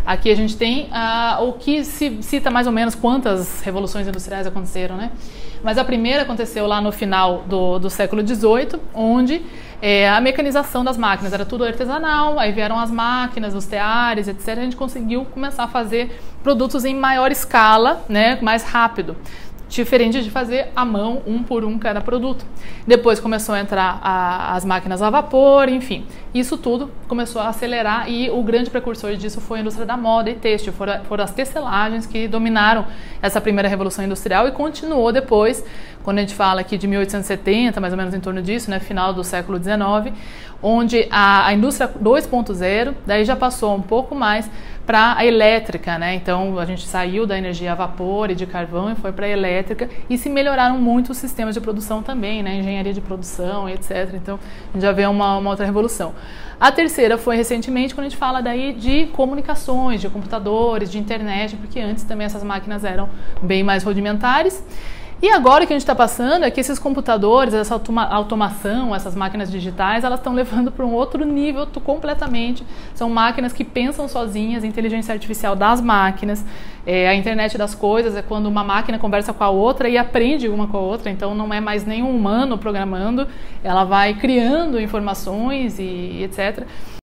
Aqui a gente tem o que se cita mais ou menos quantas revoluções industriais aconteceram, né? Mas a primeira aconteceu lá no final do século XVIII, onde a mecanização das máquinas era tudo artesanal, aí vieram as máquinas, os teares, etc. A gente conseguiu começar a fazer produtos em maior escala, né, mais rápido. Diferente de fazer à mão, um por um cada produto. Depois começou a entrar as máquinas a vapor, enfim. Isso tudo começou a acelerar e o grande precursor disso foi a indústria da moda e têxtil. Foram as tecelagens que dominaram essa primeira revolução industrial e continuou depois, quando a gente fala aqui de 1870, mais ou menos em torno disso, né, final do século XIX, onde a indústria 2.0, daí já passou um pouco mais para a elétrica, né? Então a gente saiu da energia a vapor e de carvão e foi para a elétrica e se melhoraram muito os sistemas de produção também, né? Engenharia de produção e etc. Então a gente já vê uma outra revolução. A terceira foi recentemente, quando a gente fala daí de comunicações, de computadores, de internet, porque antes também essas máquinas eram bem mais rudimentares. E agora o que a gente está passando é que esses computadores, essa automação, essas máquinas digitais, elas estão levando para um outro nível completamente. São máquinas que pensam sozinhas, inteligência artificial das máquinas. A internet das coisas é quando uma máquina conversa com a outra e aprende uma com a outra. Então não é mais nenhum humano programando, ela vai criando informações e etc.